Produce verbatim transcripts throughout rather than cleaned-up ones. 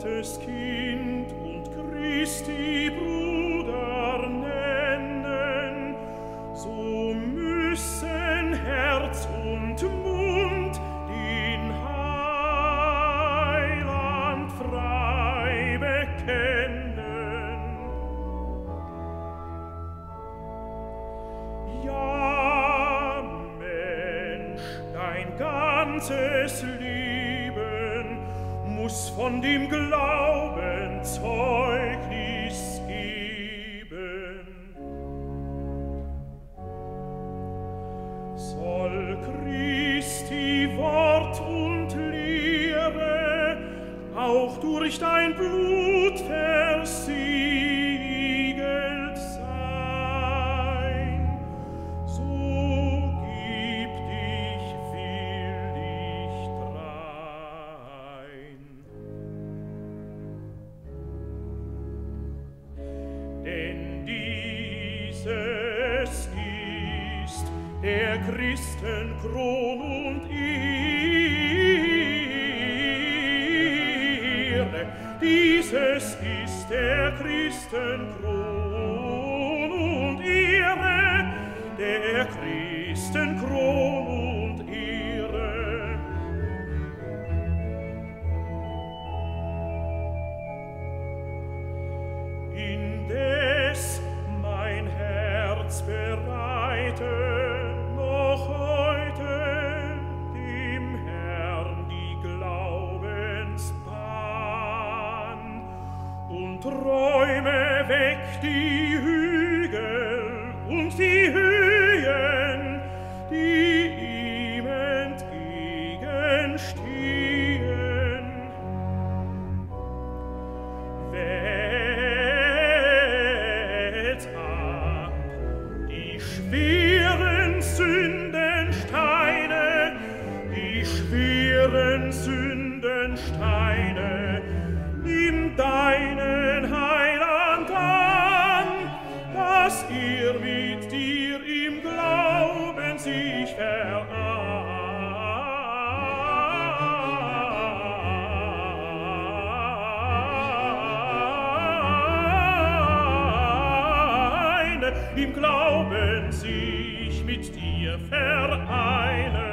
Gottes Kind und Christi Bruder nennen, so müssen Herz und Mund den Heiland frei bekennen. Ja, Mensch, dein ganzes Leben muss von dem Glauben Zeugnis geben. Soll Christi Wort und Lehre auch durch dein Blut versiegelt sein, so gib dich willig drein. Denn dieses ist der Christen Kron und Ehre. Dieses ist der Christen Kron und Ehre, der Christen Kron und Ehre. Indes mein Herz bereite noch heute dem Herrn die Glaubensbahn und räume weg die Hügel und die Höhen, die ihm entgegenstehen. Wählt ab die schweren Sündensteine, die schweren Sündensteine, nimm deinen Heiland an, dass er mit dir im Glauben sich vereine, im Glauben sich mit dir vereine.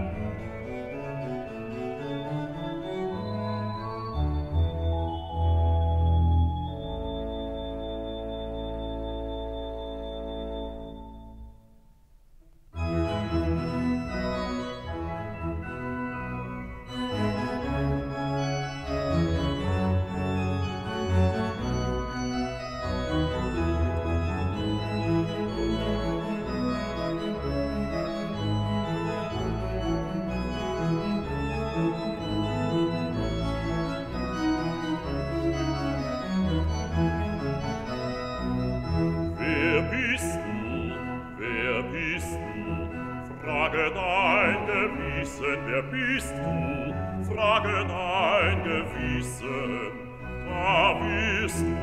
Frage dein Gewissen, wer bist du? Frage dein Gewissen, da wirst du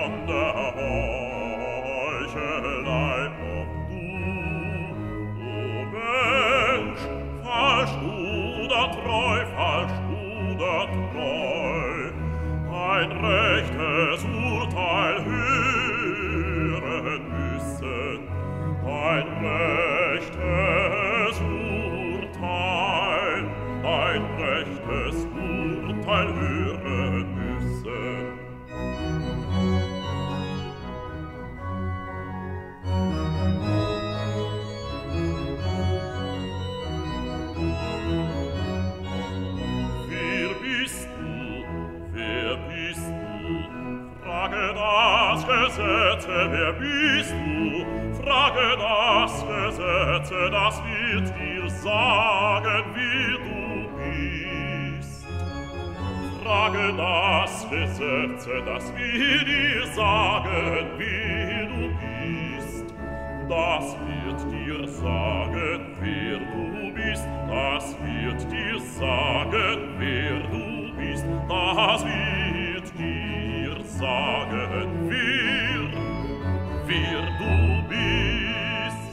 Sonderheuchelei, ob du, o Mensch, falsch oder treu, falsch oder treu, dein rechtes Urteil hören müssen, dein rechtes Urteil, dein rechtes Urteil hören müssen. Wer bist du? Wer bist du? Frage das Gesetz, wer bist du? Frage das Gesetz, das wird dir sagen, wie du bist. Frage das Gesetz, das wird dir sagen, wie du bist. Das wird dir sagen, wer du bist. Das wird dir sagen, wer du bist. Das wird dir sagen, wer, wer du bist.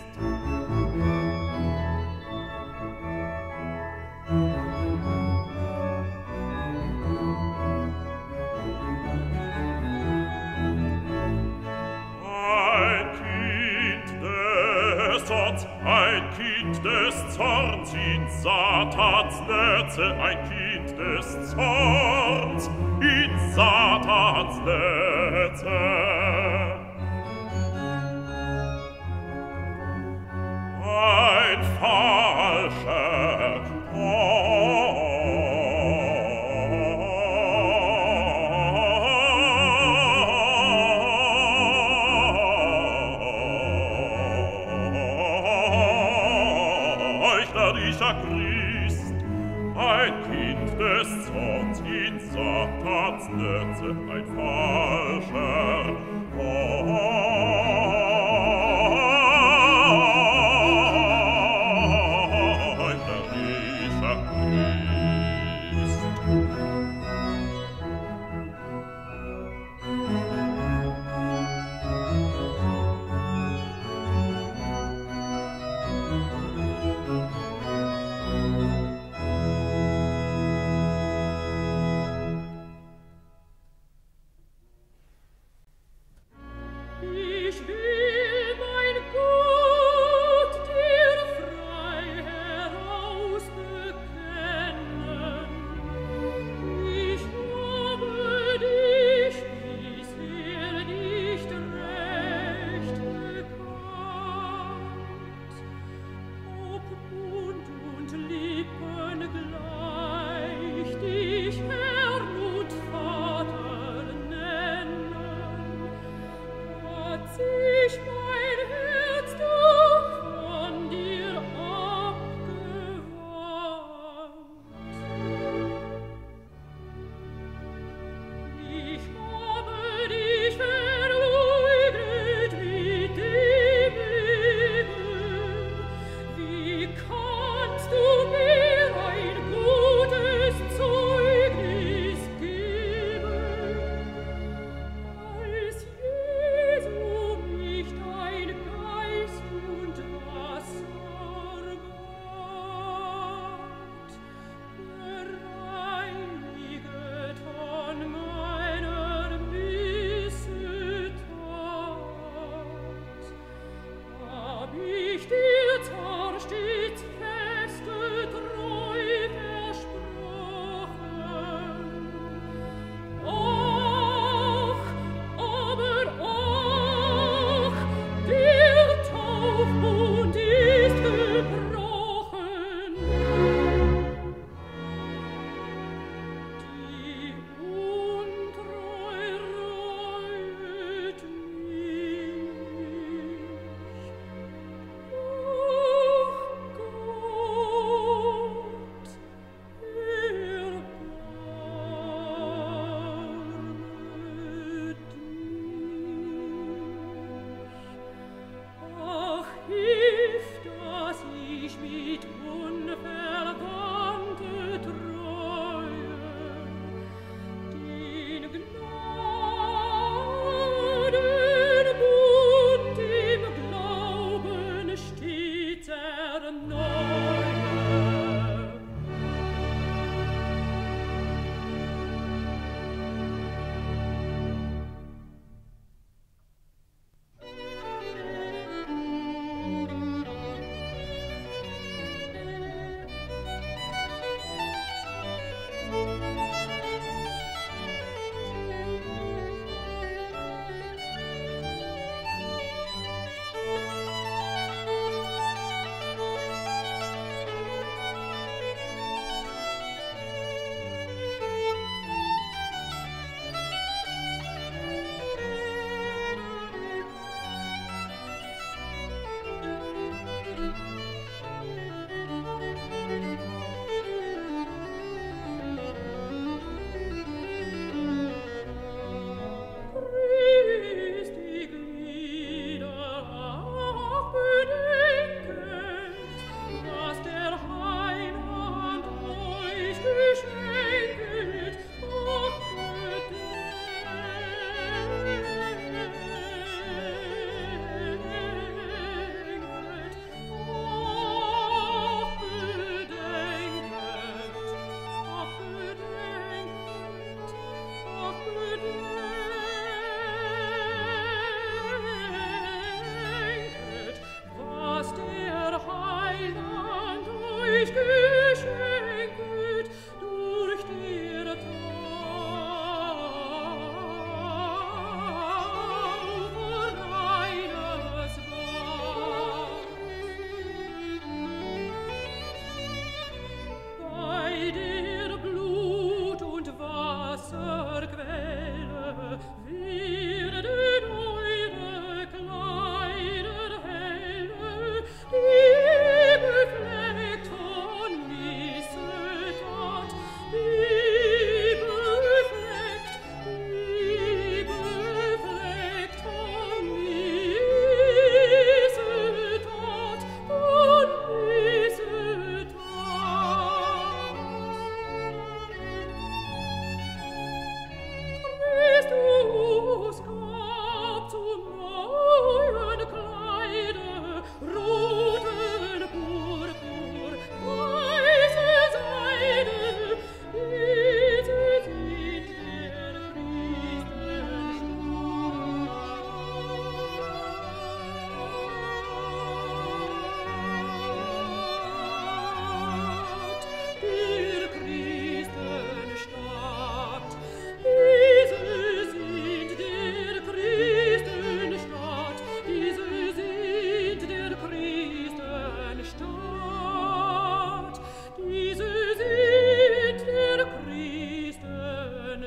Gott, ein Kind des Zorns, in Satans Netze, ein Kind des Zorns, in Satans Netze. Ein falscher heuchlerischer Christ, ein Kind des Zorns, in Satans Netze, ein falscher heuchlerischer Christ.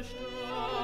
Stadt.